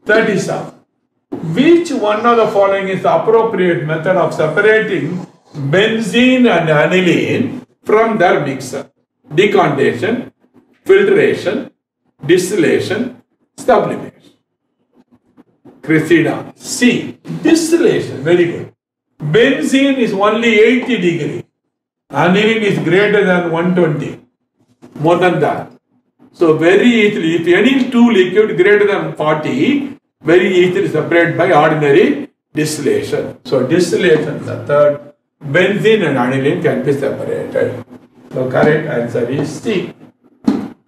37. Which one of the following is the appropriate method of separating benzene and aniline from their mixture? Decantation, filtration, distillation, sublimation. Cressida. C. Distillation. Very good. Benzene is only 80 degrees. Aniline is greater than 120. More than that. So very easily, if any two liquid greater than 40, very easily separate by ordinary distillation. So distillation method, benzene and aniline can be separated. So correct answer is C.